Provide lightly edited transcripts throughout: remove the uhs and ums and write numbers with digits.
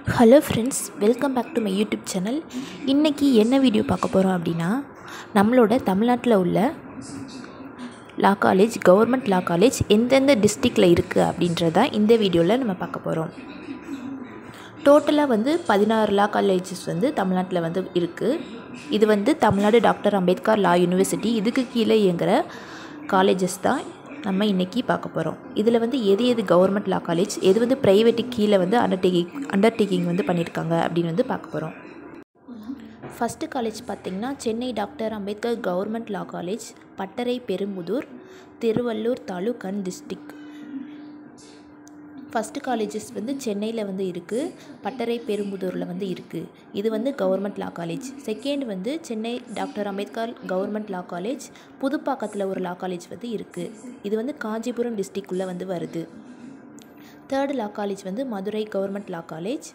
Hello friends, welcome back to my YouTube channel. இன்றைக்கி என்ன video பார்க்க போகிறோம் அப்படின்னா, நம்மளோட தமிழ்நாட்டில் உள்ள law college, government law college எந்தெந்த டிஸ்ட்ரிக்டில் இருக்குது அப்படின்றதான் இந்த வீடியோவில் நம்ம பார்க்க போகிறோம். டோட்டலாக 16 லா காலேஜஸ் தமிழ்நாட்டில் இருக்குது. இது Tamil Nadu doctor Ambedkar law university, இதுக்கு கீழே இயங்குகிற காலேஜஸ் தான் நம்ம இன்றைக்கி பார்க்க போகிறோம். இதில் எது கவர்மெண்ட் லா காலேஜ், எது ப்ரைவேட்டுக்கு கீழே அண்டர்டேக்கிங் பண்ணியிருக்காங்க அப்படின்னு பார்க்க போகிறோம். ஃபஸ்ட்டு காலேஜ் பார்த்திங்கன்னா Chennai doctor Ambedkar government law college, Pattarai Perumbudur, Tiruvallur taluk and district. First colleges சென்னையில் இருக்குது, பட்டறை பெரும்புதூரில் இருக்குது. இது government law college. Second Chennai doctor Ambedkar government law college, புதுப்பாக்கத்தில் ஒரு லா காலேஜ் இருக்குது. இது காஞ்சிபுரம் டிஸ்ட்ரிக்குள்ளே வருது. Third law college Madurai government law college.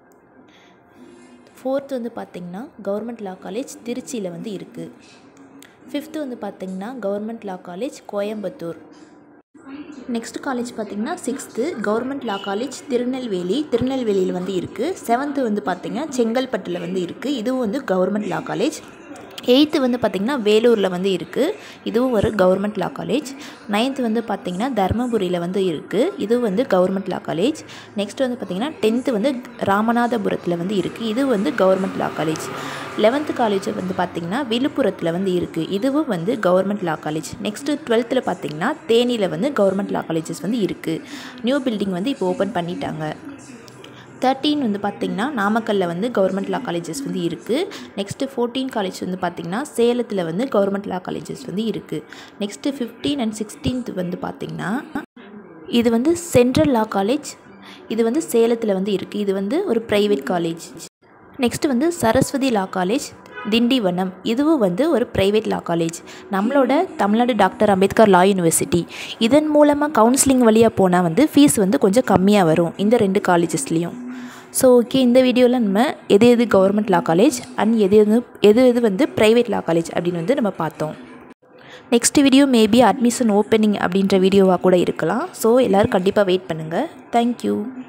Fourth பார்த்திங்கன்னா கவர்மெண்ட் லா காலேஜ் திருச்சியில் இருக்குது. ஃபிஃப்த்து பார்த்திங்கன்னா government law college Coimbatore. Next college பார்த்திங்கன்னா சிக்ஸ்த்து கவர்மெண்ட் லா காலேஜ் திருநெல்வேலியில் இருக்குது. செவன்த்து பார்த்திங்கன்னா செங்கல்பட்டில் இருக்குது. இதுவும் கவர்மெண்ட் லா காலேஜ். எயித்து பார்த்திங்கன்னா வேலூரில் இருக்குது. இதுவும் ஒரு கவர்மெண்ட் லா காலேஜ். நைன்த்து பார்த்திங்கன்னா தருமபுரியில் இருக்குது. இது கவர்மெண்ட் லா காலேஜ். நெக்ஸ்ட் பார்த்திங்கன்னா 10th ராமநாதபுரத்தில் இருக்குது. இது government law college. 11th college பார்த்திங்கன்னா விழுப்புரத்தில் இருக்குது. இதுவும் government law college. Next 12th பார்த்திங்கன்னா தேனியில் கவர்மெண்ட் லா காலேஜஸ் இருக்குது. நியூ பில்டிங் இப்போ ஓப்பன் பண்ணிட்டாங்க. 13 பார்த்திங்கன்னா நாமக்கல்லில் கவர்மெண்ட் லா காலேஜஸ் இருக்குது. நெக்ஸ்ட்டு 14 காலேஜ் பார்த்திங்கன்னா சேலத்தில் கவர்மெண்ட் லா காலேஜஸ் இருக்குது. நெக்ஸ்ட்டு 15 and 16th பார்த்திங்கன்னா இது சென்ட்ரல் லா காலேஜ். இது சேலத்தில் இருக்குது. இது ஒரு private college. Next Saraswati law college Tindivanam. இதுவும் ஒரு ப்ரைவேட் லா காலேஜ். நம்மளோட Tamil Nadu doctor Ambedkar law university. இதன் மூலமாக கவுன்சிலிங் வழியாக போனால் ஃபீஸ் கொஞ்சம் கம்மியாக வரும் இந்த 2 காலேஜஸ்லேயும். ஸோ ஓகே, இந்த வீடியோவில் நம்ம எது கவர்மெண்ட் லா காலேஜ் அண்ட் எது ப்ரைவேட் லா காலேஜ் அப்படின்னு நம்ம பார்த்தோம். Next video maybe admission opening அப்படின்ற வீடியோவாக கூட இருக்கலாம். ஸோ எல்லோரும் கண்டிப்பாக வெயிட் பண்ணுங்கள். தேங்க்யூ.